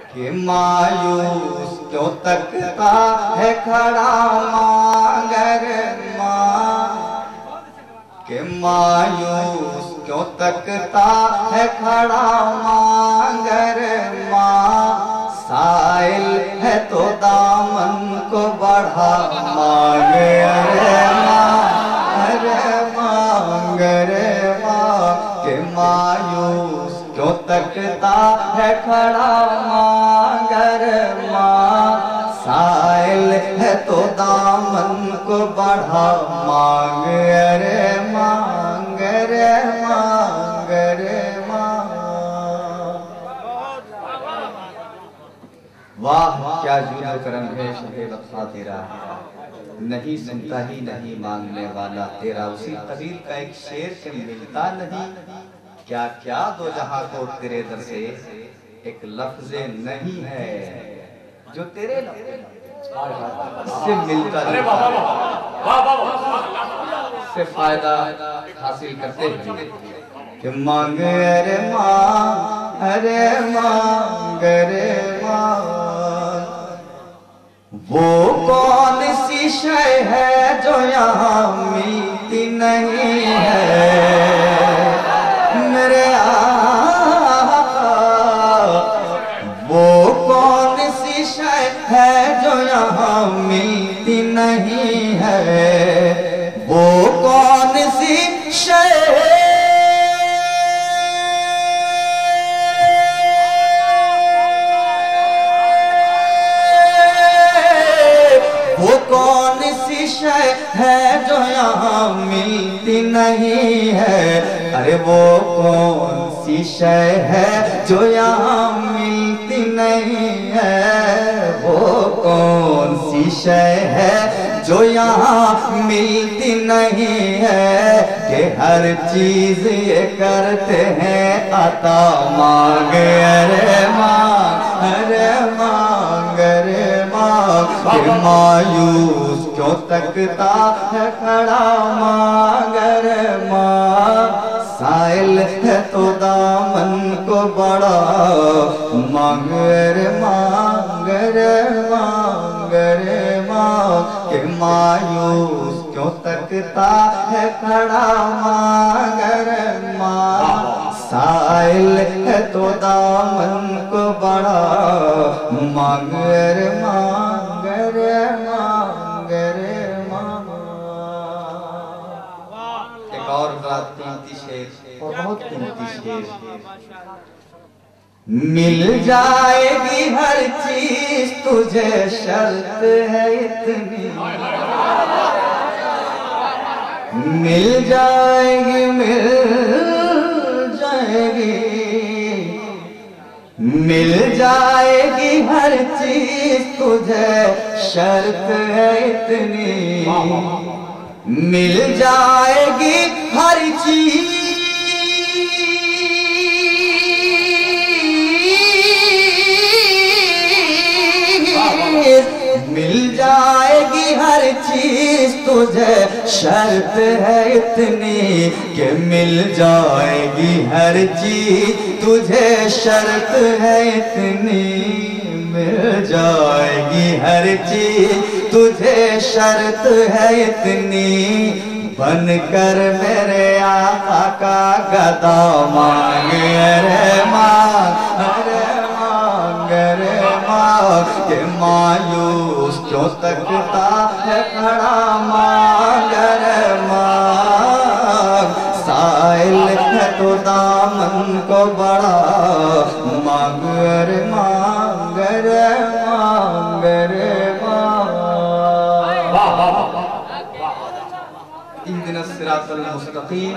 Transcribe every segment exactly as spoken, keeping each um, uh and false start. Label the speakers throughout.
Speaker 1: کہ مایوس کیوں تکتا ہے کھڑا مانگر ماں، کہ مایوس کیوں تکتا ہے کھڑا مانگر ماں، سائل ہے تو دامن کو بڑھا مانگے ارے ماں، ارے مانگر ماں، کہ مایوس کیوں تکتا ہے کھڑا مانگر ماں، سائل ہے تو دامن کو بڑھا مانگے ارے مانگر مانگر ماں۔ واہ کیا جود و کرم ہے شب وفا تیرا، نہیں سنتا ہی نہیں مانگنے والا تیرا۔ اسی قبیل کا ایک شعر کہ ملتا نہیں کیا کیا دو جہاں کو تیرے در سے، ایک لفظ نہیں ہے جو تیرے سے ملتا نہیں، سے فائدہ حاصل کرتے ہیں کہ مانگ ارے ماں، ارے مانگ ارے ماں، وہ کون سی شے ہے جو یہاں ملتی نہیں ہے میرے آقا، وہ کون سی شے ہے جو یہاں ملتی نہیں ہے، وہ کون سی شے وہ کون سی شے ہے جو یہاں ملتی نہیں ہے، ارے وہ کون سی شے ہے جو یہاں ملتی نہیں ہے، وہ کون سی شے ہے جو یہاں ملتی نہیں ہے، کہ ہر چیز یہ کرتے ہیں عطا مانگ ارے مانگ ارے مانگ ارے مانگ، کہ مایوس کیوں تکتا ہے کھڑا مانگ ارے ماں، سائل ہے تو دامن کو بڑا مانگ ارے مانگ ارے مانگ ارے مانگ، کہ مایوس کیوں تکتا ہے کھڑا مانگ ارے ماں، سائل ہے تو دامن کو بڑا مانگ ارے مانگ ارے مانگ ارے مانگ۔ ایک اور بات قیمتی شعر اور بہت قیمتی شعر، مل جائے گی ہر چیز تجھے شرط ہے اتنی، مل جائے گی مل جائے گی مل جائے گی ہر چیز تجھے شرط ہے اتنی، مل جائے گی ہر چیز مل جائے گی ہر چیز تجھے شرط ہے اتنی، کہ مل جائے گی ہر چیز تجھے شرط ہے اتنی، مل جائے گی ہر چیز تجھے شرط ہے اتنی، بن کر میرے آقا کا گدا مانگ ارے مانگ ارے مانگ ارے مانگ، کہ مایوس کیوں تکتا ہے کھڑا مانگ ارے مانگ، سائل ہے تو دامن کو بڑا مانگ ارے مانگ ارے مانگ ارے مانگ۔ اہدنا الصراط المستقیم،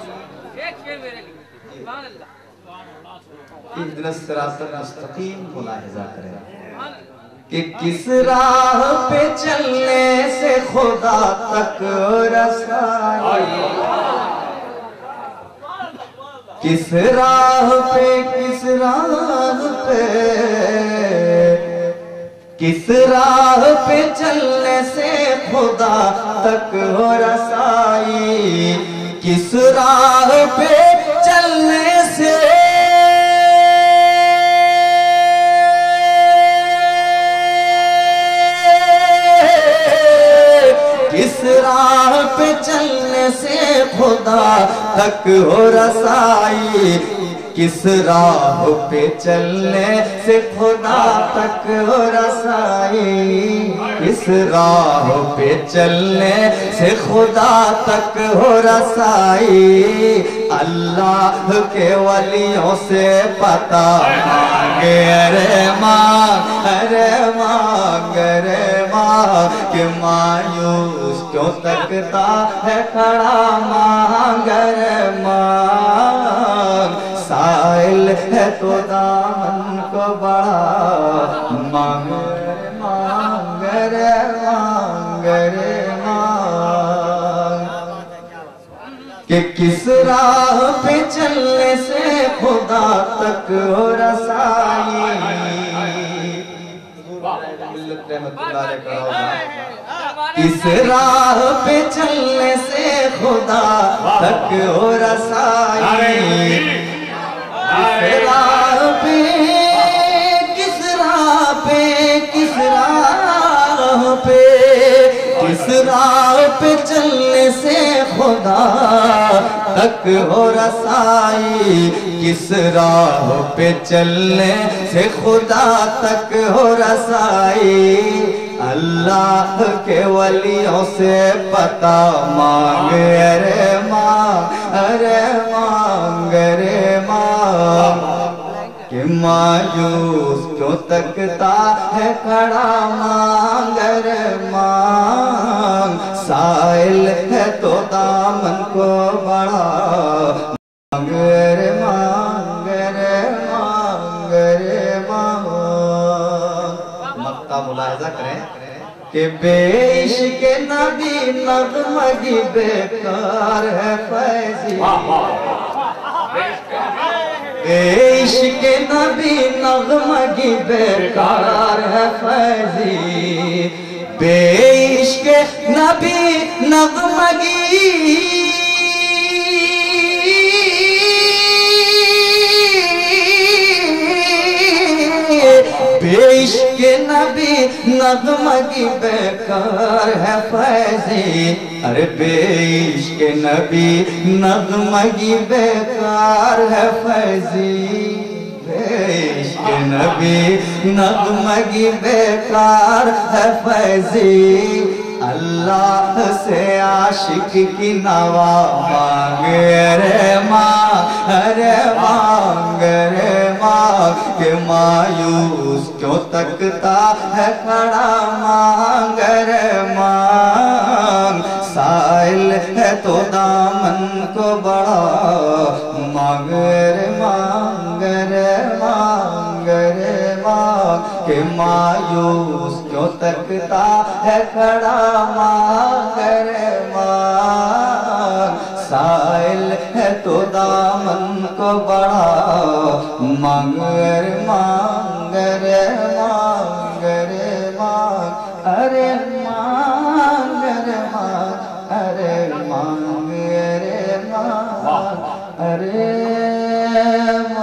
Speaker 1: اہدنا الصراط المستقیم کو لاحظہ کریں کہ کس راہ پہ چلنے سے خدا تک رسائی، کس راہ پہ کس راہ پہ کس راہ پہ چلنے سے خدا تک ہو رسائی، کس راہ پہ چلنے سے خدا تک ہو رسائی کس راہ پہ چلنے سے خدا تک ہو رسائی کس راہ پہ چلنے سے خدا تک ہو رسائی اللہ کے ولیوں سے پتہ مانگے ارے مانگ ارے مانگ ارے مانگ کہ مایوس کیوں تکتا ہے کھڑا مانگ ارے مانگ سائل ہے تو دامن کو بڑھا مانگ رے مانگ رے مانگ رے مانگ کہ کس راہ پہ چلنے سے خدا تک ہو رسائی کس راہ پہ چلنے سے خدا تک ہو رسائی کس راہ پہ کس راہ پہ کس راہ پہ کس راہ پہ چلنے سے خدا تک ہو رسائی کس راہ پہ چلنے سے خدا تک ہو رسائی اللہ کے ولیوں سے پتہ مانگ ارے مانگ ارے مانگ ارے مانگ کہ مایوس کیوں تکتا ہے کھڑا مانگ ارے مانگ سائل ہے تو دامن کو بڑھا مانگ ارے مانگ ارے مانگ ارے مانگ مقطع ملاحظہ کریں کہ بے عشق نبی نغمگی بیکار ہے فیضی بے عشق نبی نغمگی بیکار ہے فیضی بے عشق نبی نغمگی بے عشق نبی نغمگی بیکار ہے فیضی ارے بے عشق نبی نغمگی بیکار ہے فیضی بے عشق نبی نغمگی بیکار ہے فیضی اللہ سے عاشق کی نوا مانگ ارے مانگ ارے مانگ ارے مانگ کہ مایوس کیوں تکتا ہے کھڑا مانگ ارے مانگ سائل ہے تو دامن کو بڑھا مانگ ارے مانگ ارے مانگ ارے مانگ کہ مایوس کیوں تکتا ہے کھڑا مانگ ارے مانگ سائل ہے تو دامن کو بڑھا مانگ ارے مانگ ارے مانگ ارے مانگ ارے مانگ ارے مانگ ارے مانگ ارے مانگ ارے